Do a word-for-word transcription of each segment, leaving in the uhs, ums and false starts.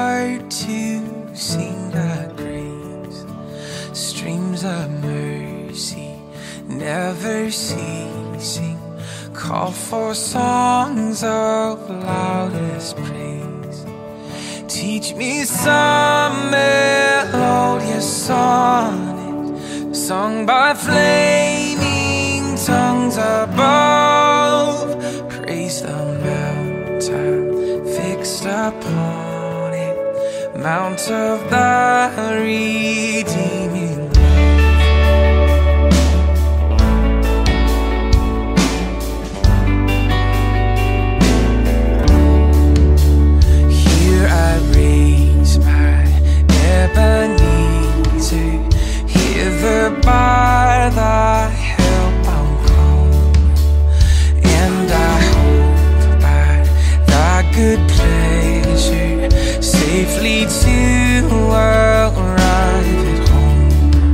heart to sing thy praise. Streams of mercy never ceasing, call for songs of loudest praise. Teach me some melodious sonnet, sung by flaming tongues above. Praise the mountain fixed upon it, mount of thy redeeming love. Here I raise my Ebenezer, hither by thy help I'm come, and I hope by thy good pleasure safely to arrive at home.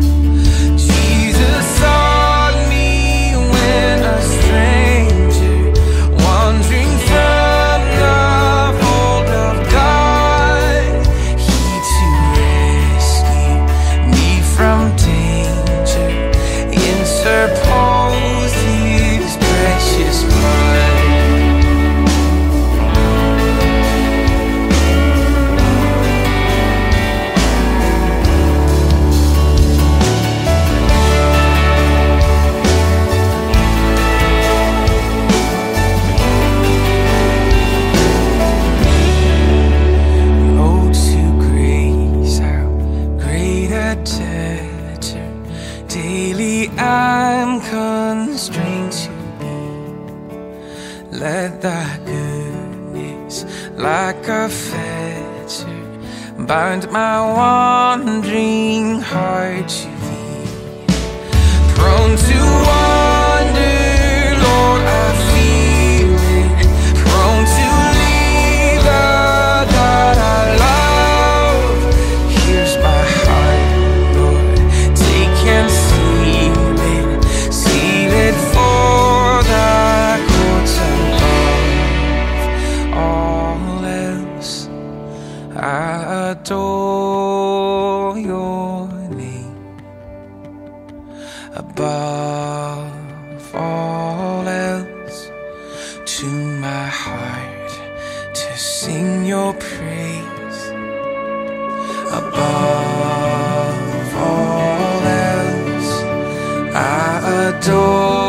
Jesus sought me when a stranger, wandering from the fold of God. He to rescue me from danger interposed his precious blood. Daily I'm constrained to be. Let thy goodness like a fetter bind my wandering heart to thee. Prone to wander, Lord, I feel it. Prone to leave the God I love. Here's my heart, Lord, take and seal it, seal it for thy courts above. All else I adore your name. Above all else, to my heart to sing your praise. Above all else, I adore